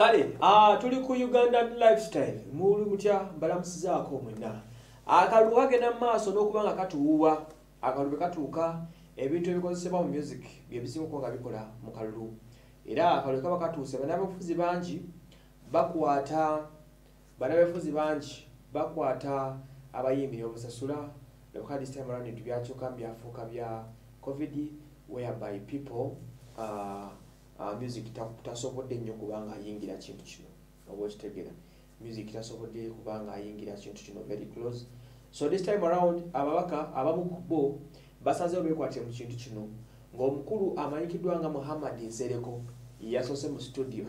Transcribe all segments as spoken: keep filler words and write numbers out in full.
Kale, ah tuli ku Ugandan lifestyle. Mulu mutya balamusizaako mwenna. Akalu kagenda maaso n'okubanga katuuwa. Akalu katuuka ebintu ebikozesebwa mu music byebisinga okuba nga bikola mu kalulu. Era akalu kaba katuuse banabafuzi bangi bakwata banabafuzi bangi bakwata abayimbi obusasula. Look at this time around it byakyuka byafuuka bya COVID whereby people uh, uh, music tasobodde nnyo kubanga ayingira kintu kino oba okitegera music tasobodde kubanga ayingira kintu kino very close. So this time around ababaka abamu kubo basazeewo beekwate mu kintu kino ng'omukulu amanyikiddwa nga Muhammad Nsereko yasose mu studio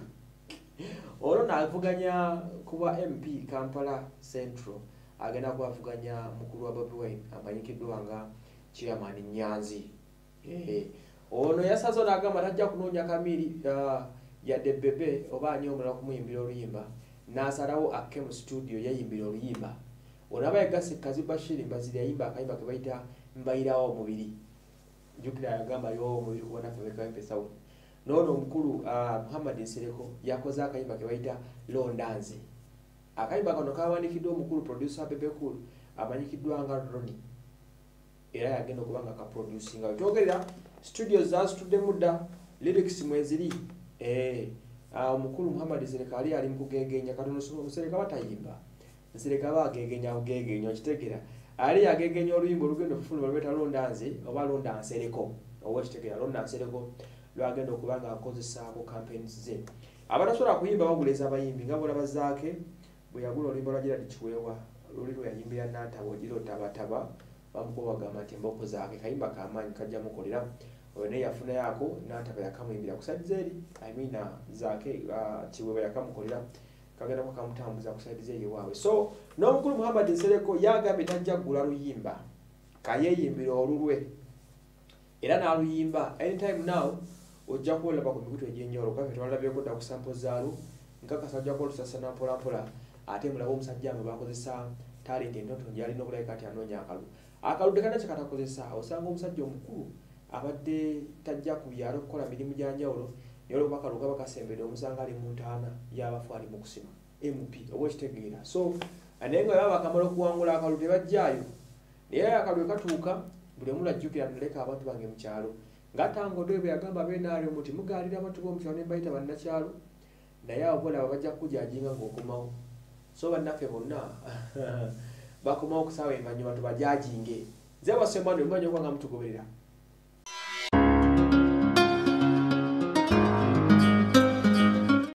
olwo n'avuganya kuba M P Kampala Central agenda kwavuganya mukulu wa Bobi Wine amanyikiddwa nga Chairman Nyanzi. Eh ono yasazo nagamba tajja kunoonya kamiri uh, ya Debebe oba ani omulala kumuyimbira oluyimba n'asalawo akke mu studio yayimbira oluyimba. Olaba yagase Kazi Bashiri mbazira yayimba akayimba ke bayita mbayirawo omubiri. Jukira yagamba yo omubiri kubona fe kayimba sound. Nono omukulu uh, Muhammad Nsereko yakoze akayimba ke bayita Londanze. Akayimba kano kawandikiddwa omukulu producer Bebe Cool amanyikiddwa nga Ronnie. Era yagenda okubanga ka producing nga twogerera studios za studio muda lyrics mweziri eh omukulu uh, Muhammad Nsereko ali ali mukugegenya katono Nsereko batayimba Nsereko abagegenya ugegenya kitegera ali yagegenya oluyimbo olugendo kufuna balweta Londanze oba Londa Nsereko oba kitegera Londa Nsereko lwagenda okubanga akozesa ko campaigns ze abatasobola kuyimba baguleza abayimbi nga bola bazaake bwe yagula oluyimbo lwa Gerard Kiwewa luliro yayimbira Nantabo Giro Tabataba bamukoba gama temboko zaake kayimba kamanyi kajja mukolera one yafuna yako Nantabo yakamuyimbira kusadzeri I mean zaake uh, Kiwewa yakamukolera kagenda kwa kamutambuza kusadzeri wawe. So no mukulu Muhammad Nsereko yagambye tajja gula luyimba kayeyimbira olulwe era na luyimba anytime now ojja kulaba ku mikutu egy'enjawulo kafe twalabye ko da kusample zaalo nkaka sajja ko tusasana pola pola ate mulabo omusajja ame bakozesa talent entoto yali no bulai kati anonya akalu akalu dekana chakata kozesa osanga omusajja omukulu abadde tajja ku byalo kola mirimu gyanjawulo yolo bakalu gaba kasembere omusanga ali mu ntaana yabafu ali mu kusima M P obo kitegeera. So anenga baba kamalo kuwangula akalu tebajjayo naye akalu katuuka buli mula jjukira ndeka abantu bange mu kyalo ngatango dwe yagamba benaali omuti mugalira abantu bo mu kyalo ne bayita bannakyalo naye abola bajja kujajinga ng'okomawo. So bannaffe bonna bakomawo kusaawa emanyuma tubajajinge nze basemano mmanyi okwanga mutugoberera